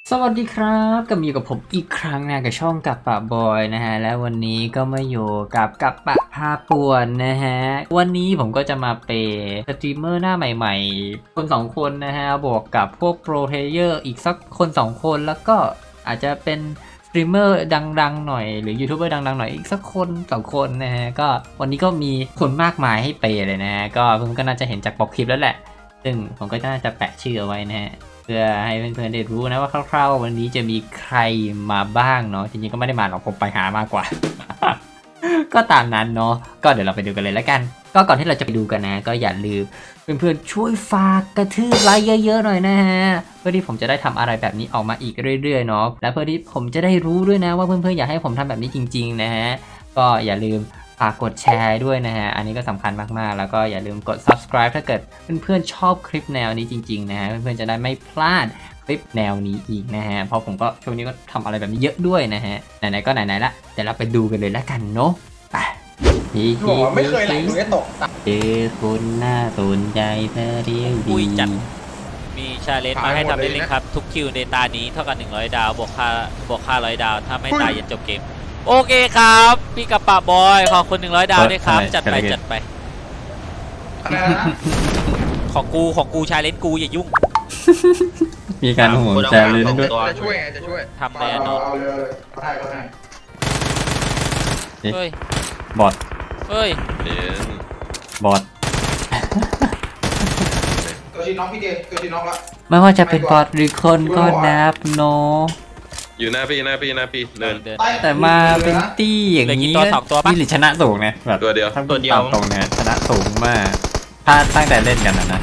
สวัสดีครับก็อยู่กับผมอีกครั้งนะกับช่องกับปะบอยนะฮะและวันนี้ก็มาอยู่กับปะพาป่วนนะฮะวันนี้ผมก็จะมาเป็นสตรีมเมอร์หน้าใหม่ๆคน2คนนะฮะบวกกับพวกโปรเพลเยอร์อีกสักคน2คนแล้วก็อาจจะเป็นสตรีมเมอร์ดังๆหน่อยหรือยูทูบเบอร์ดังๆหน่อยอีกสักคน2คนนะฮะก็วันนี้ก็มีคนมากมายให้เปย์เลยนะฮะก็เพื่อนก็น่าจะเห็นจากปกคลิปแล้วแหละซึ่งผมก็น่าจะแปะชื่อเอาไว้นะฮะเพื่อให้เพื่อนๆได้รู้นะว่าคร่าวๆวันนี้จะมีใครมาบ้างเนาะจริงๆก็ไม่ได้มาหรอกผมไปหามากกว่า ก็ตามนั้นเนาะก็เดี๋ยวเราไปดูกันเลยแล้วกันก็ก่อนที่เราจะไปดูกันนะก็อย่าลืมเพื่อนๆช่วยฝากกระทืบไลค์เยอะๆหน่อยนะฮะเพื่อที่ผมจะได้ทำอะไรแบบนี้ออกมาอีกเรื่อยๆเนาะและเพื่อที่ผมจะได้รู้ด้วยนะว่าเพื่อนๆอยากให้ผมทำแบบนี้จริงๆนะฮะก็อย่าลืมฝากกดแชร์ด้วยนะฮะอันนี้ก็สำคัญมากๆแล้วก็อย่าลืมกด subscribe ถ้าเกิดเพื่อนๆชอบคลิปแนวนี้จริงๆนะฮะเพื่อนๆจะได้ไม่พลาดคลิปแนวนี้อีกนะฮะเพราะผมก็ช่วงนี้ก็ทำอะไรแบบนี้เยอะด้วยนะฮะไหนๆก็ไหนๆละเดี๋ยวเราไปดูกันเลยแล้วกันเนาะไปไม่เคยไหลตรงนี้ตกเจอคนหน้าสนใจเธอเรียกดีมีชาเลนจ์มาให้ทำเล่นๆครับทุกคิวในตานี้เท่ากับ100 ดาวบวกค่า100 ดาวถ้าไม่ตายยันจบเกมโอเคครับพี่กับปะบอยขอบคุณ100 ดาวด้วยครับจัดไปของกูชาเลนจ์กูอย่ายุ่งมีการห่วงชาเลนจ์ด้วยจะช่วยทำแน่นอนเฮ้ยบอทเฮ้ยบอทตัวชีน้องพี่เจตัวชีน้องละไม่ว่าจะเป็นบอทหรือคนก็นับโนอยู่หน้าพี่เดินแต่มาเป็นตี้อย่างนี้ที่หรือชนะสูงนะแบบตัวเดียวตรงเนี่ยชนะสูงมากถ้าตั้งแต่เล่นกันนะ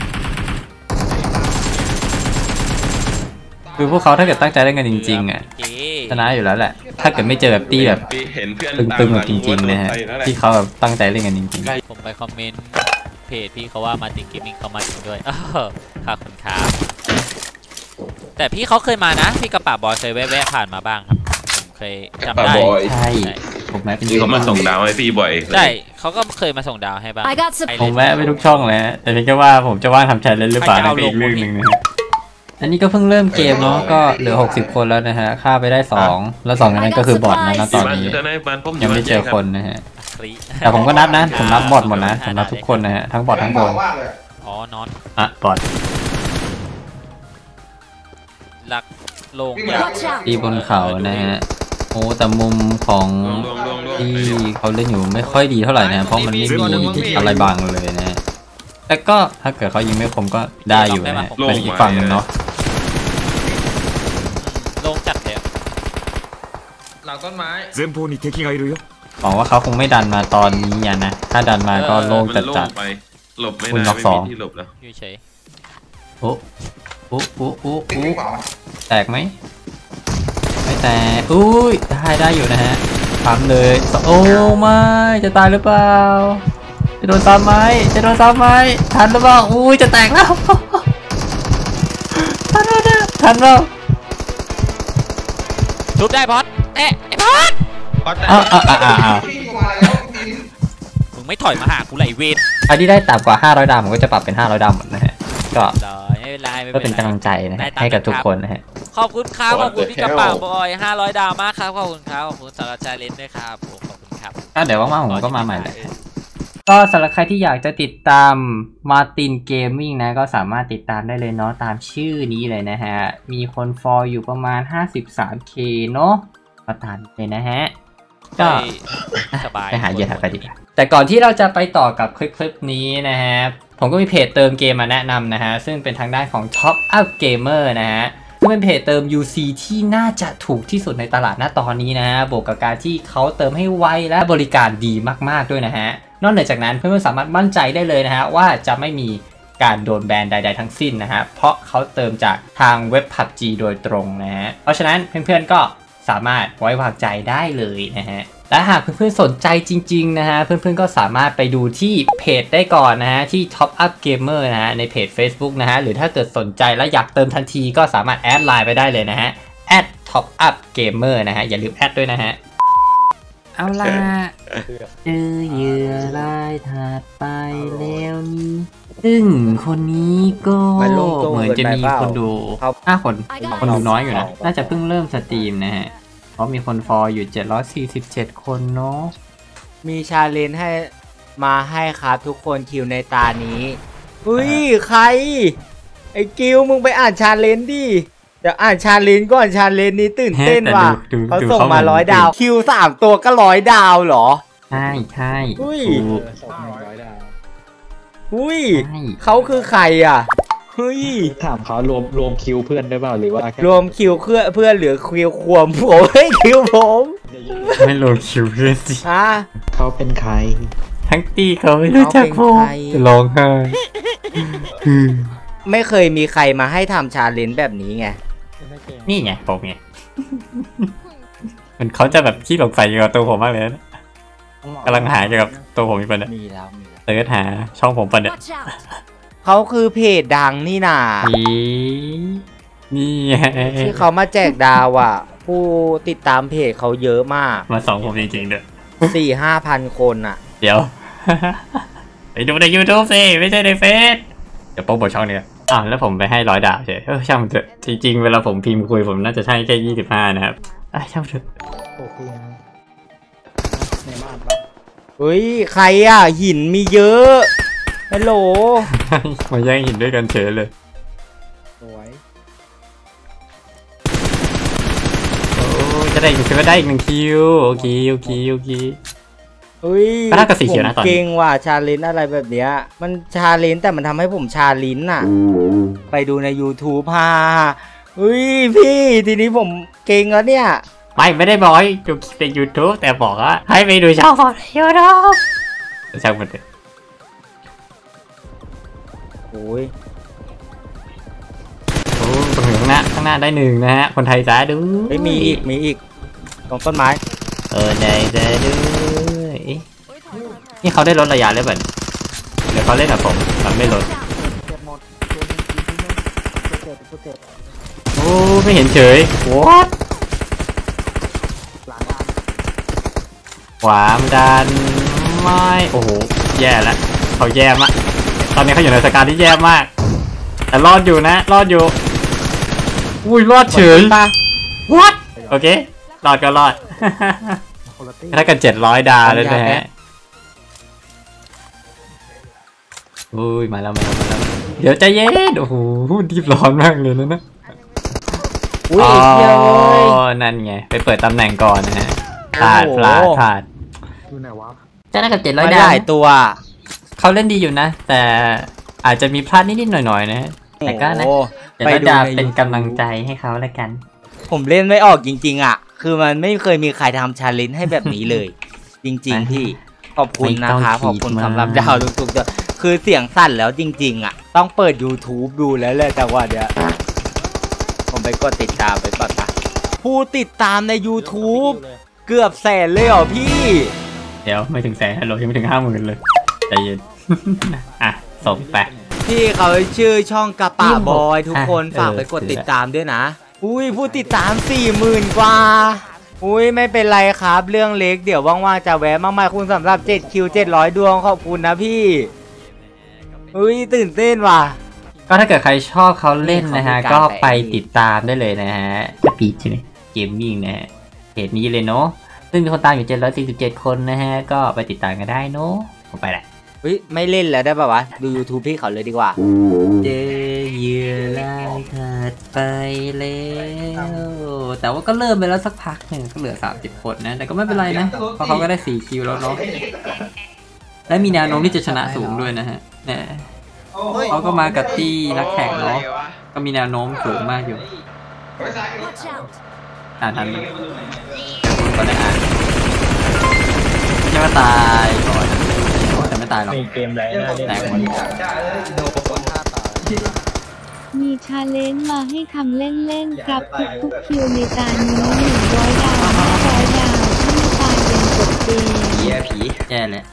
คือพวกเขาถ้าเกิดตั้งใจเล่นกันจริงๆอ่ะชนะอยู่แล้วแหละถ้าเกิดไม่เจอแบบตี้แบบตึงๆจริงๆนะฮะที่เขาแบบตั้งใจเล่นกันจริงๆผมไปคอมเมนต์เพจพี่เขาว่ามาติงเกมมิ่งเขามาจริงด้วยขอบคุณครับแต่พี่เขาเคยมานะพี่กระป๋าบอยเคยแวะผ่านมาบ้างครับผมเคยจำได้ใช่ผมแวะเป็นเขามาส่งดาวให้พี่บ่อยใช่เขาก็เคยมาส่งดาวให้บ้างผมแวะไปทุกช่องเลยแต่เพียงแค่ว่าผมจะว่างทำแชร์เล่นหรือเปล่าเป็นอีกเรื่องหนึ่งนะอันนี้ก็เพิ่งเริ่มเกมเนาะก็เหลือ60คนแล้วนะฮะฆ่าไปได้2แล้ว2นั้นก็คือบอทนะตอนนี้ยังไม่เจอคนนะฮะแต่ผมก็นับนะผมนับบอทหมดนะผมนับทุกคนนะฮะทั้งบอททั้งคนอ๋อนอนบอทลักลงที่บนเขานะฮะโอ้แต่มุมของที่เขาเล่นอยู่ไม่ค่อยดีเท่าไหร่นะเพราะมันไม่มีอะไรบังเลยนะแต่ก็ถ้าเกิดเขายิงไม่คมก็ได้อยู่นะเป็นอีกฝั่งนึงเนาะลงจัดเลยหลังต้นไม้บอกว่าเขาคงไม่ดันมาตอนนี้นะถ้าดันมาก็โล่งจัดหลบไม่ได้ไม่มีที่หลบแล้วอยู่เฉยโอ้แตกไหมไม่แตกอุ้ยได้อยู่นะฮะทำเลยโอ้ไม่จะตายหรือเปล่าจะโดนซ้ำไหมทันหรือเปล่าอุ้ยจะแตกแล้วทันแล้วทุบได้บอสไอ้บอสมึงไม่ถอยมาหากูไหลเวทอันที่ได้ต่ำกว่า500 ดาวผมก็จะปรับเป็น500 ดาวหมดนะฮะก็เป็นกำลังใจนะให้กับทุกคนนะฮะขอบคุณครับขอบคุณพี่กระป๋าบอย500 ดาวมากครับขอบคุณครับขอบคุณสารชาเลนด้วยครับผมขอบคุณครับเดี๋ยวว่างๆผมก็มาใหม่เลยก็สำหรับใครที่อยากจะติดตามมาร์ตินเกมมิ่งนะก็สามารถติดตามได้เลยเนาะตามชื่อนี้เลยนะฮะมีคนฟอลอยู่ประมาณ 53K เนาะก็ตามเลยนะฮะก็สบายไปหาเหยื่อไปดีกว่าแต่ก่อนที่เราจะไปต่อกับคลิปนี้นะฮะผมก็มีเพจเติมเกมมาแนะนำนะฮะซึ่งเป็นทางด้านของ Top Up Gamer นะฮะซึ่งเป็นเพจเติม UC ที่น่าจะถูกที่สุดในตลาดณตอนนี้นะฮะบวกกับการที่เขาเติมให้ไวและบริการดีมากๆด้วยนะฮะนอกจากนั้นเพื่อนๆสามารถมั่นใจได้เลยนะฮะว่าจะไม่มีการโดนแบนใดๆทั้งสิ้นนะฮะเพราะเขาเติมจากทางเว็บ PUBG โดยตรงนะฮะเพราะฉะนั้นเพื่อนๆก็สามารถไว้วางใจได้เลยนะฮะและหากเพื่อนๆสนใจจริงๆนะฮะเพื่อนๆก็สามารถไปดูที่เพจได้ก่อนนะฮะที่ Top Up Gamer นะฮะในเพจ Facebook นะฮะหรือถ้าเกิดสนใจและอยากเติมทันทีก็สามารถแอดไลน์ไปได้เลยนะฮะ @Top Up Gamer นะฮะอย่าลืมแอดด้วยนะฮะเอาล่ะเจอเหยื่อรายถัดไปแล้วนี่ซึ่งคนนี้ก็เหมือนจะมีคนดู5 คนดูน้อยอยู่นะน่าจะเพิ่งเริ่มสตรีมนะฮะเพราะมีคนฟอลอยู่747 คนเนาะมีชาเลนจ์ให้มาให้ครับทุกคนคิวในตานี้อุ้ยใครไอ้กิวมึงไปอ่านชาเลนจ์ดิเดี๋ยวอ่านชาเลนจ์ก่อนชาเลนจ์นี้ตื่นเต้นว่ะเขาส่งมา100 ดาวคิว3 ตัวก็100 ดาวเหรอใช่อุ้ยอุ้ยเขาคือใครอ่ะเฮ้ยถามเขารวมคิวเพื่อนได้เปล่าหรือว่ารวมคิวเพื่อนหรือคิวควมผมเฮ้ยคิวผมไม่รวมคิวเพื่อนสิเขาเป็นใครทั้งตีเขาไม่รู้จักผมร้องไห้ไม่เคยมีใครมาให้ทำชาเลนจ์แบบนี้ไงนี่ไงผมไงมันเขาจะแบบขี้หลงใส่เกี่ยวกับตัวผมมากเลยนะกำลังหาเกี่ยวกับตัวผมอีกปะเนี่ยมีแล้วเสิร์ชหาช่องผมปะเนี่ยเขาคือเพจดังนี่น่ะนี่ที่เขามาแจกดาวอ่ะผู้ติดตามเพจเขาเยอะมากมา2 ผมจริงๆเด้อ 4-5,000 คนอ่ะเดี๋ยวไปดูใน YouTube สิไม่ใช่ในเฟซเดี๋ยวโป๊ะบอกช่องเนี่ยแล้วผมไปให้100 ดาวใช่ช่างมันเถอะจริงๆเวลาผมพิมพ์คุยผมน่าจะใช่แค่25นะครับช่างมันเถอะโอเคในบ้านปะเฮ้ยใครอ่ะหินมีเยอะฮัลโหลมาแย่งหินด้วยกันเฉยเลยสวยโอ้จะได้อีกคิวได้อีก1 คิวโอเคเฮ้ยก็น่ากับสีเขียวนะตอนเก่งว่ะชาเลนจ์อะไรแบบเนี้ยมันชาเลนจ์แต่มันทำให้ผมชาลิ้นอ่ะไปดูใน YouTube เฮ้ยพี่ทีนี้ผมเก่งแล้วเนี่ยไม่ได้บอกให้ดูใน YouTube แต่บอกว่าให้ไปดูช่องของ YouTube ช่างมันเถอะโอ้ยตรงข้างหน้าได้1นะฮะคนไทยจ้าดูมีอีกตรงต้นไม้ได้ดูนี่เขาได้ลดระยะเลยแบบเดี๋ยวเขาเล่นกับผมมันไม่ลดโอ้ไม่เห็นเฉยwhat ขวามดันไม่โอ้โหแย่แล้วเขาแย่มากตอนนี้เขาอยู่ในสถานการณ์ที่แย่มากแต่รอดอยู่นะรอดอยู่อุ้ยรอดเฉยwhat โอเครอดก็รอดถ้ากัน700 ดาวเลยนะฮะอุ้ยมาแล้วเดี๋ยวใจเย็นโอ้โหรีบร้อนมากเลยนะอุ้ยนั่นไงไปเปิดตำแหน่งก่อนนะฮะพลาดอยู่ไหนวะจะได้กับ700 ดาวตัวเขาเล่นดีอยู่นะแต่อาจจะมีพลาดนิดๆหน่อยๆนะแต่ก็นะ700 ดาวเป็นกำลังใจให้เขาแล้วกันผมเล่นไม่ออกจริงๆอ่ะคือมันไม่เคยมีใครทำชาเลนจ์ให้แบบนี้เลยจริงๆพี่ขอบคุณนะคะขอบคุณสำหรับดาวทุกๆคือเสียงสั่นแล้วจริงๆอ่ะต้องเปิด YouTube ดูแล้วแหละแต่ว่าเดี๋ยวผมไปกดติดตามไปก่อนนะผู้ติดตามใน YouTube เกือบ100,000เลยเหรอพี่เดี๋ยวไม่ถึง100,000ฮัลโหลยังไม่ถึง50,000เลยใจเย็นส่งไปพี่เขาชื่อช่องกระป๋าบอยทุกคนฝากไปกดติดตามด้วยนะอุ้ยผู้ติดตาม 40,000 กว่าอุ้ยไม่เป็นไรครับเรื่องเล็กเดี๋ยวว่างๆจะแวะมากๆคุณสำหรับ7 คิว 700 ดวงขอบคุณนะพี่อุ้ยตื่นเต้นว่ะก็ถ้าเกิดใครชอบเขาเล่นนะฮะก็ไปติดตามได้เลยนะฮะปีใช่ไหมเกมมิ่งนะฮะเพจนี้เลยเนาะซึ่งมีคนตามอยู่747 คนนะฮะก็ไปติดตามกันได้เนาะผมไปแหละไม่เล่นแล้วได้ป่าววะดู YouTube พี่เขาเลยดีกว่าเจอเหยื่อรายถัดไปแล้วแต่ว่าก็เริ่มไปแล้วสักพักหนึ่งก็เหลือ30 คนนะแต่ก็ไม่เป็นไรนะเพราะเขาก็ได้4 คิวแล้วเนาะและมีแนวโน้มที่จะชนะสูงด้วยนะฮะเนี่ยเขาก็มากับที่นักแข่งเนาะก็มีแนวโน้มสูงมากอยู่ทันก็ได้ไม่ใช่ว่าตายก่อนแต่ไม่ตายหรอกเกมแรงมีชาเลนจ์มาให้ทำเล่นๆครับทุกคิวในตานี้100 ดาว500 ดาวถ้าไม่ตายเป็นกดเกมผีแย่เลย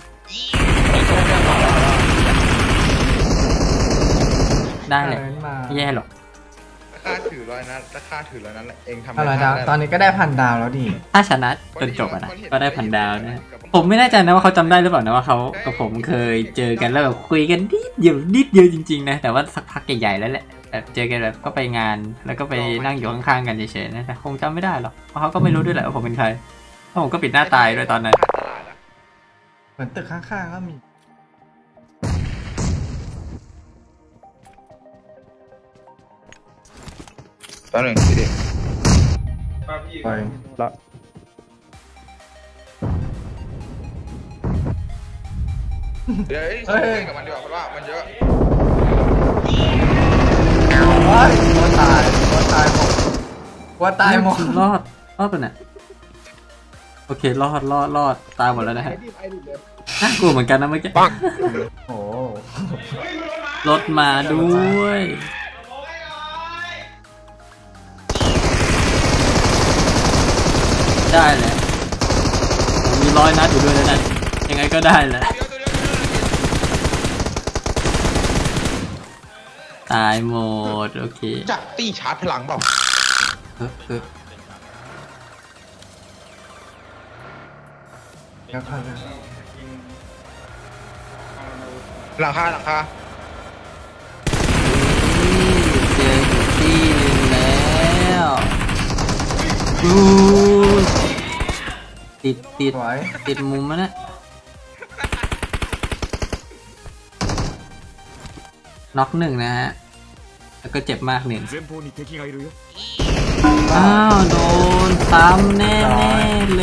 ได้เลยไม่แย่หรอกข้าถือร้อยนัดถ้าข้าถือร้อยนัดเองทำอะไรดาวตอนนี้ก็ได้1,000 ดาวแล้วดิถ้าชนะจนจบอะนะก็ได้1,000 ดาวนะผมไม่แน่ใจนะว่าเขาจำได้หรือเปล่านะว่าเขากับผมเคยเจอกันแล้วแบบคุยกันนิดเดียวจริงๆนะแต่ว่าสักพักใหญ่ๆแล้วแหละแบบเจอกันแบบก็ไปงานแล้วก็ไปนั่งอยู่ข้างๆกันเฉยๆนะแต่คงจำไม่ได้หรอกเพราะเขาก็ไม่รู้ด้วยแหละว่าผมเป็นใครเพราะผมก็ปิดหน้าตายด้วยตอนนั้นเหมือนตึกข้างๆก็มีตอนหนึ่งพี่เด็กไปละเดี๋ยวเล่นกับมันดีกว่าเพราะว่ามันเยอะโอ้ยว่าตายหมดว่าตายหมดรอดไปเนี่ยโอเครอดตายหมดแล้วนะฮะน่ากลัวเหมือนกันนะเมื่อกี้โอ้รถมาด้วยได้แหละผมมี100 นัดอยู่ด้วยนะยังไงก็ได้แหละตายหมดโอเคจักตีชาร์จพลังเปล่าหลังคาเจออยู่ที่นึงแล้วติดมุมมันนะน็อก1นะฮะแล้วก็เจ็บมาก1อ้าวโดนซ้ำแน่เลย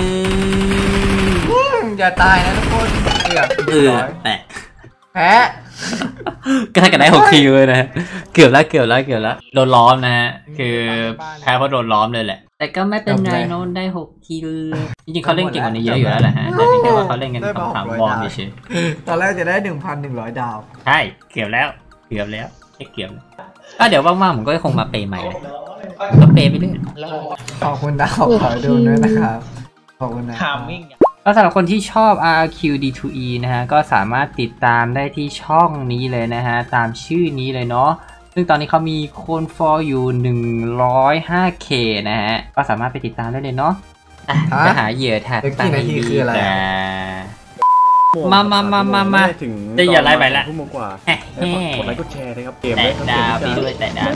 อย่าตายนะทุกคนแตกแพ้ก็ถ้ากันได้6 คิวเลยนะเกือบแล้วโดนล้อมนะฮะคือแพ้เพราะโดนล้อมเลยแหละแต่ก็ไม่เป็นไรโน้นได้6 คิวจริงๆเขาเล่นเก่งกว่านี้เยอะอยู่แล้วแหละฮะแต่เพียงแค่ว่าเขาเล่นกัน2-3 วอร์มเฉยตอนแรกจะได้ 1,100 ดาวใช่เกือบแล้วก็เดี๋ยวว่างๆผมก็คงมาเปย์ใหม่เลยก็เปย์ไปเรื่อยขอบคุณดาวขอดูด้วยนะครับขอบคุณนะก็สำหรับคนที่ชอบ RRQD2E นะฮะก็สามารถติดตามได้ที่ช่องนี้เลยนะฮะตามชื่อนี้เลยเนาะซึ่งตอนนี้เขามีคนฟอลอยู่ 105K นะฮะก็สามารถไปติดตามได้เลยเนาะไปหาเหยื่อแท็กตั้งดีแต่มาจะอย่าไล่ไปละกดไลค์กดแชร์นะครับเกมแต่ดาวไปด้วยแต่ดาว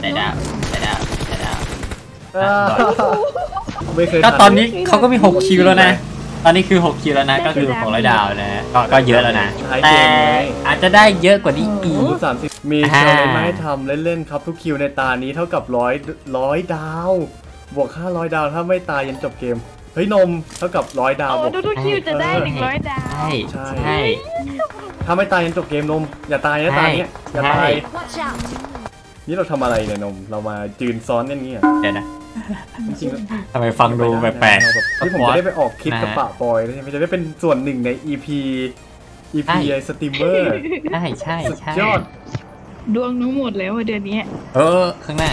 ก็ตอนนี้เขาก็มี6 คิวแล้วนะตอนนี้คือ6 คิวแล้วนะก็คือ600 ดาวนะก็เยอะแล้วนะแต่อาจจะได้เยอะกว่านี้อีก 30มีชาเลนจ์มาให้ทำเล่นๆครับทุกคิวในตานี้เท่ากับ100 ดาวบวก500 ดาวถ้าไม่ตายยันจบเกมเฮ้ยนมเท่ากับ100 ดาวบวกทุกคิวจะได้100 ดาวใช่ถ้าไม่ตายยันจบเกมนมอย่าตายนะตาเนี้ยอย่าตายนี่เราทำอะไรเนี่ยนมเรามาจืนซ้อนอย่างนี้อ่ะเดี๋ยวนะจริงๆทำไมฟังดูแปลกๆที่ผมจะได้ไปออกคลิปกับปะบอยใช่ไหมจะได้เป็นส่วนหนึ่งใน EP ไอสตรีมเมอร์ใช่ยอดดวงนู้หมดแล้วเดือนนี้ข้างหน้า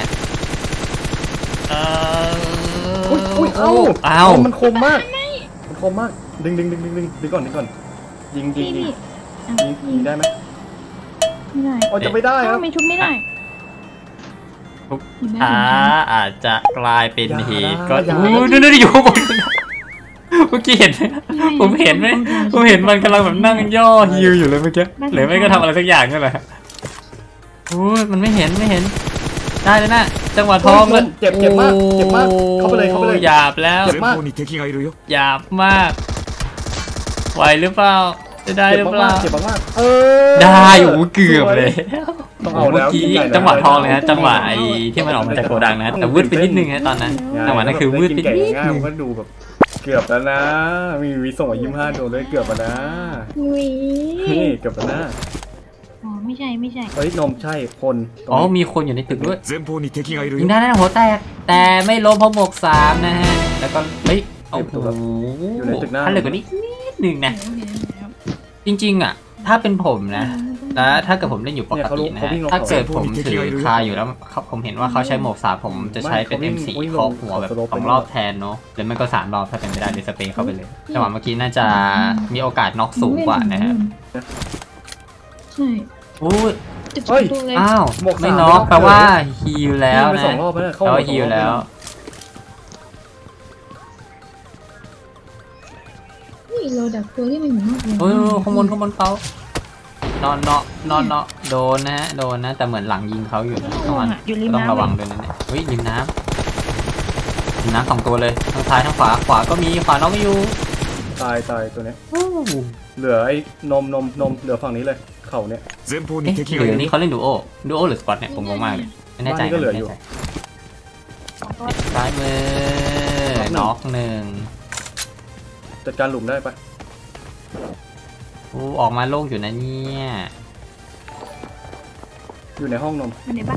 อุ้ยเอามันคมมากดึงก่อนยิงได้ไหมไม่ได้จะไม่ได้ครับไม่ชุบไม่ได้อาจจะกลายเป็นเหตุก็นู่นอยู่ข้างบนเมื่อกี้เห็นผมเห็นมันกำลังแบบนั่งย่อฮิวอยู่เลยเมื่อกี้หรือไม่ก็ทำอะไรสักอย่างนั่นแหละมันไม่เห็นได้เลยนะจังหวะทองเลยเจ็บมากเข้าไปเลยหยาบแล้วหยาบมากไหวหรือเปล่าจะได้หรือเปล่าเจ็บมากได้เกือบเลยเมื่อกี้จังหวะทองเลยนะจังหวะไอ้ที่มันออกมาจากโกดังนะแต่วืดไปนิดนึงนะตอนนั้นจังหวะนั้นคือวืดไปนิดนึงก็ดูแบบเกือบแล้วนะมีส่ง25 โดนด้วยเกือบแล้วนะเกือบแล้วนะไม่ใช่เฮ้ยนมใช่คนมีคนอยู่ในตึกด้วยยิงได้นะหัวแตกแต่ไม่ล้มเพราะหมวก3นะฮะแล้วก็เฮ้ยอยู่ในตึกหน้าเหลือกว่านิดนึงนะจริงๆอ่ะถ้าเป็นผมนะแล้วถ้าเกิดผมเล่นอยู่ปกตินะถ้าเกิดผมถือคาอยู่แล้วผมเห็นว่าเขาใช้หมวก3ผมจะใช้เป็น M4 เคาะหัวแบบ2 รอบแทนเนาะหรือไม่ก็3 รอบถ้าเป็นไม่ได้เลยสเปรย์เข้าไปเลยจังหวะเมื่อกี้น่าจะมีโอกาสน็อกสูงกว่านะครับใช่จุดเฮ้ยตัวเลยอ้าวหมวกไม่สามน็อกไม่น็อกแปลว่าฮีลแล้วยิงไปนะ 2 รอบแล้วเข้าแปลหัวว่าฮีลแล้วนี่เราดักตัวที่มันอยู่นอกวงโอ้ยข้างบนเขานอนโดนนะฮะโดนนะแต่เหมือนหลังยิงเขาอยู่นะต้องระวังด้วยนะเนี่ยเฮ้ยริมน้ำ2 ตัวเลยทั้งซ้ายทั้งขวาก็มีขวาน้องไม่อยู่ตายตัวเนี้ยเหลือไอ้นมเหลือฝั่งนี้เลยเข่าเนี่ยเอ๊ะหรือนี่เขาเล่นดูโอหรือสปอตเนี่ยผมงงมากเลยไม่แน่ใจบ้านก็เหลืออยู่ซ้ายมือน็อก1 จัดการหลุมได้ปะออกมาโล่งอยู่นะเนี่ยอยู่ในห้องนมมันในบ้าน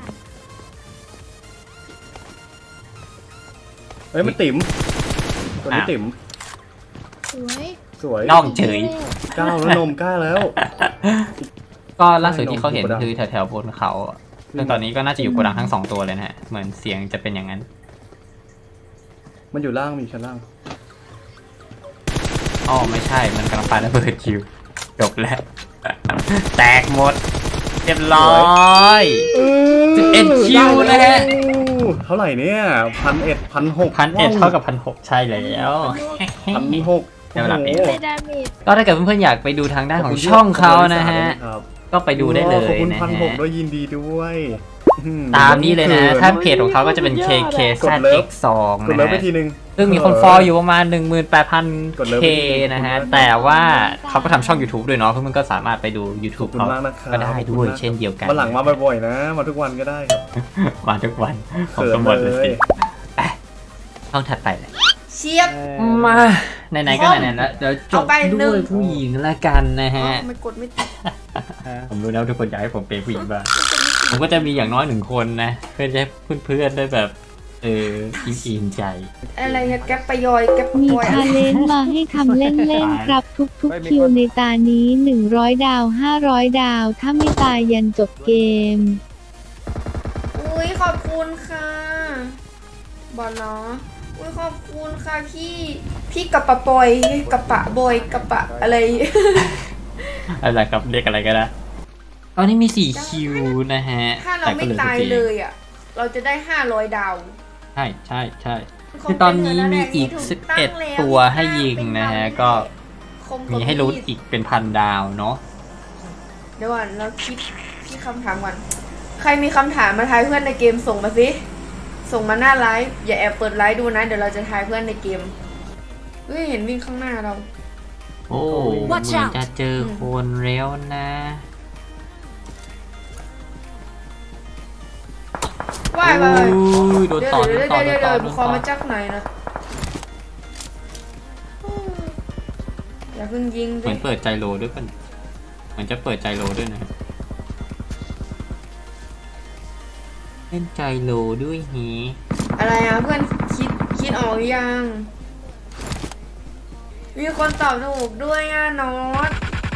เอ้ยมันติ๋มตัวนี้ติ๋มสวยสวยน่องเฉยก้าวแล้วนมกล้าแล้วก็ล่าสุดที่เขาเห็นคือแถวๆบนเขาซึ่งตอนนี้ก็น่าจะอยู่โกดังทั้ง2 ตัวเลยนะฮะเหมือนเสียงจะเป็นอย่างนั้นมันอยู่ล่างมีชั้นล่างอ๋อไม่ใช่มันกำลังปาระเบิดคิวจบแล้ว แตกหมดเรียบร้อย11 คิวนะฮะเท่าไหร่เนี่ย1,100 1,100เท่ากับ1,600ใช่แล้ว 1,600 เดี๋ยวหลับอีกได้ดาเมจก็ถ้าเกิดเพื่อนๆอยากไปดูทางด้านของช่องเขานะฮะก็ไปดูได้เลยขอบคุณนะ 1,600 ฮะด้วยยินดีด้วยตามนี้เลยนะถ้าเพจของเขาก็จะเป็น KKZX2 กดนะเลิฟไปฮะทีนึงซึ่งมีคนฟอลอยู่ประมาณกดเลิฟ 18,000 K นะฮะแต่ว่าเขาก็ทำช่อง YouTube ด้วยเนาะเพื่อนๆก็สามารถไปดูขอบ YouTube คุณเขามากนะครับก็ได้ด้วยเช่นเดียวกันมาหลังมาบ่อยๆนะ มาทุกวันก็ได้ครับมาทุกวันผมเขินก็หมดเลยเลสิยไปช่องถัดไปเลยเชียบมาไหนๆก็ไหนๆแล้วเดี๋ยวจบเอาไปหนึ่ด้วยงผู้หญิงละกันนะฮะไม่กดไม่ติดผมรู้แล้วทุกคนอยากให้ผมเป็นผู้หญิงบ้างผมก็จะมีอย่างน้อย1 คนนะเพื่อจะให้เพื่อนๆได้แบบอินใจอะไรอะแก๊ปปยอยแก๊ปมีปยอยชาเลนจ์มาให้ทำเล่นๆครับทุกคิวในตานี้100 ดาว500 ดาว ถ้าไม่ตายยันจบเกมอุ้ยขอบคุณค่ะบอลเนาะอุ้ยขอบคุณค่ะพี่กระปะปอยกระปะบอยกระปะอะไรอะไรครับเรียกอะไรก็ได้ตอนนี้มี4 คิวนะฮะถ้าเราไม่ตายเลยอ่ะเราจะได้500 ดาวใช่คือตอนนี้มีอีก11 ตัวให้ยิงนะฮะก็มีให้ลุ้นอีกเป็น1,000 ดาวเนาะเดี๋ยวก่อนเราคิดพี่คำถามก่อนใครมีคำถามมาทายเพื่อนในเกมส่งมาสิส่งมาหน้าไลฟ์อย่าแอบเปิดไลฟ์ดูนะเดี๋ยวเราจะทายเพื่อนในเกมเฮ้ยเห็นวิ่งข้างหน้าเราโอ้เหมือนจะเจอคนแล้วนะว่ายโดนต่อเดี๋ยวบุคคลมาจากไหนนะอย่าเพิ่งยิงเหมือนเปิดใจโลด้วยป่ะเหมือนจะเปิดใจโลด้วยนะเล่นใจโลด้วยฮีอะไรอ่ะเพื่อนคิดออกยังมีคนตอบถูกด้วยอ่ะนอต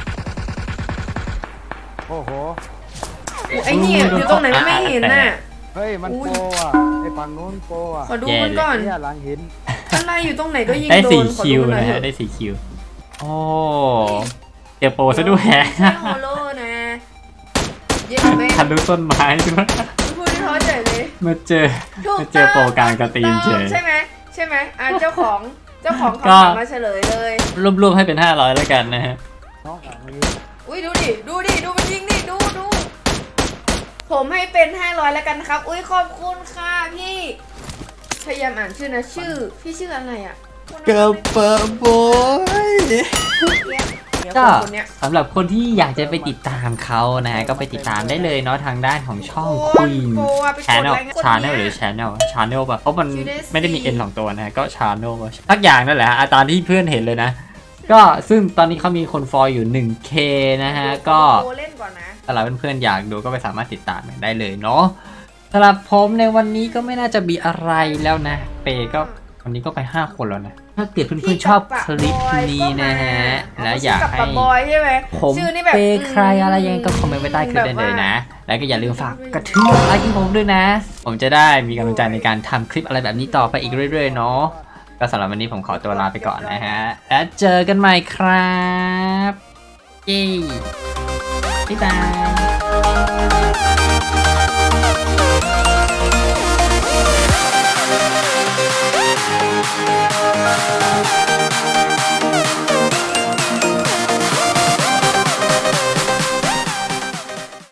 โอ้โหไอ้นี่อยู่ตรงไหนไม่เห็นน่ะเฮ้ยมันโปอ่ะไอ้ฝั่งนู้นโปอ่ะขอดูมันก่อนเนี่ยหลังหินอะไรอยู่ตรงไหนก็ยิงได้โดน 4 ขอคิดูวหน่อนะยเถฮะอะได้4 คิวโอ้เจอโปรซะด้วยฮะไม่โฮโลนะเย็นไหมทะลุต้นไม้ด้วยพูดที่ท้อใจเลยมาเจอโปรกลางกระตีนเฉยใช่ไหมอ่ะเจ้าของเขาถามมาเฉลยเลยรวมๆให้เป็น500แล้วกันนะฮะน้องฝั่งนี้อุ้ยดูมันยิงดิดูผมให้เป็น500แล้วกันครับอุ้ยขอบคุณค่ะพี่พยายามอ่านชื่อนะพี่ชื่ออะไรอ่ะกระเป๋าบอยก็สำหรับคนที่อยากจะไปติดตามเขานะฮะก็ไปติดตามได้เลยเนาะทางด้านของช่อง Queen Channel หรือ Channel แบบเพราะมันไม่ได้มี N 2 ตัวนะฮะก็ Channel ทักอย่างนั่นแหละฮะตามที่เพื่อนเห็นเลยนะก็ซึ่งตอนนี้เขามีคนฟอลอยู่ 1K นะฮะก็สำหรับเพื่อนๆอยากดูก็ไปสามารถติดตามได้เลยเนาะสำหรับผมในวันนี้ก็ไม่น่าจะมีอะไรแล้วนะเปก็วันนี้ก็ไป5 คนแล้วนะถ้าเกิดเพื่อนๆชอบคลิปนี้นะฮะและอยากให้ผมเปใครอะไรยังไงก็คอมเมนต์ไว้ใต้คลิปได้เลยนะแล้วก็อย่าลืมฝากกระทืบไลค์ให้ผมด้วยนะผมจะได้มีกำลังใจในการทำคลิปอะไรแบบนี้ต่อไปอีกเรื่อยๆเนาะก็สำหรับวันนี้ผมขอตัวลาไปก่อนนะฮะแล้วเจอกันใหม่ครับเย้บ๊ายบาย Bye.